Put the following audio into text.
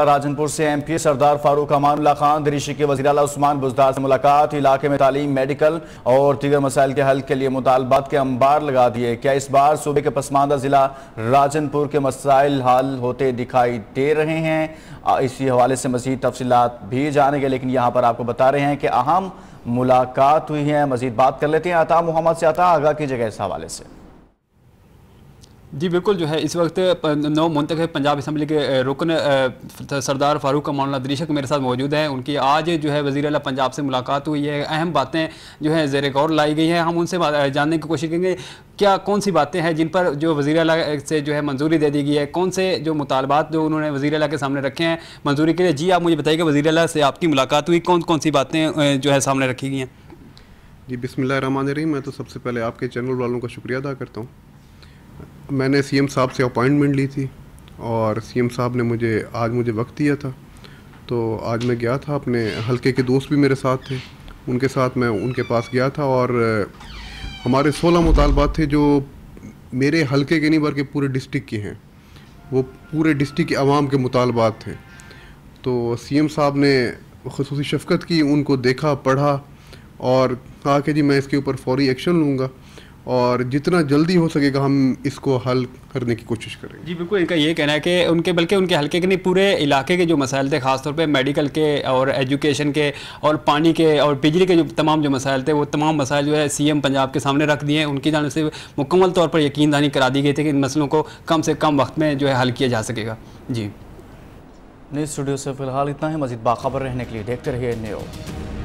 राजनपुर से एमपी सरदार फारूक अमानुल्लाह खान दरीशी के वज़ीर आला उस्मान बुज़दार से मुलाकात। इलाके में तालीम, मेडिकल और दीगर मसाइल के हल के लिए मुतालबात के अंबार लगा दिए। क्या इस बार सूबे के पसमानदा जिला राजनपुर के मसाइल हल होते दिखाई दे रहे हैं? इसी हवाले से मजीद तफसीलात भी जानेंगे, लेकिन यहाँ पर आपको बता रहे हैं कि अहम मुलाकात हुई है। मजीद बात कर लेते हैं अता मोहम्मद से। अता, आगाह कीजिएगा इस हवाले से। जी बिल्कुल, जो है इस वक्त नौ मुंतखब पंजाब असम्बली के रुकन सरदार फारूक अमानुल्लाह दरीशक मेरे साथ मौजूद हैं। उनकी आज जो है वज़ीर आला पंजाब से मुलाकात हुई है। अहम बातें जो है ज़ेर गौर लाई गई हैं। हम उनसे जानने की कोशिश करेंगे क्या कौन सी बातें हैं जिन पर जो वज़ीर आला से जो है मंजूरी दे दी गई है, कौन से जो मुतालबात जो उन्होंने वज़ीर आला के सामने रखे हैं मंजूरी के लिए। जी आप मुझे बताइएगा, वज़ीर आला से आपकी मुलाकात हुई, कौन कौन सी बातें जो है सामने रखी गई हैं? जी बिस्मिल्लाहिर्रहमानिर्रहीम। मैं तो सबसे पहले आपके चैनल वालों का शुक्रिया अदा करता हूँ। मैंने सीएम साहब से अपॉइंटमेंट ली थी और सीएम साहब ने आज मुझे वक्त दिया था, तो आज मैं गया था। अपने हलके के दोस्त भी मेरे साथ थे, उनके साथ मैं उनके पास गया था और हमारे 16 मुतालबात थे जो मेरे हलके के नहीं बल्कि पूरे डिस्ट्रिक्ट के हैं। वो पूरे डिस्ट्रिक्ट के अवाम के मुतालबात थे। तो सीएम साहब ने ख़ुसूसी शफ़क़त की, उनको देखा, पढ़ा और कहा कि जी मैं इसके ऊपर फौरी एक्शन लूँगा और जितना जल्दी हो सकेगा हम इसको हल करने की कोशिश करेंगे। जी बिल्कुल, इनका ये कहना है कि उनके हल्के के नहीं पूरे इलाके के जो मसाइल थे, ख़ासतौर पे मेडिकल के और एजुकेशन के और पानी के और बिजली के जो तमाम जो मसाइल थे, वो तमाम मसाइल जो है सीएम पंजाब के सामने रख दिए हैं। उनकी जानिब से मुकम्मल तौर पर यकीन दहानी करा दी गई थी कि इन मसलों को कम से कम वक्त में जो है हल किया जा सकेगा। जी न्यूज़ स्टूडियो से फ़िलहाल इतना है। मज़ीद बाखबर रहने के लिए देखते रहिए न्यूज़।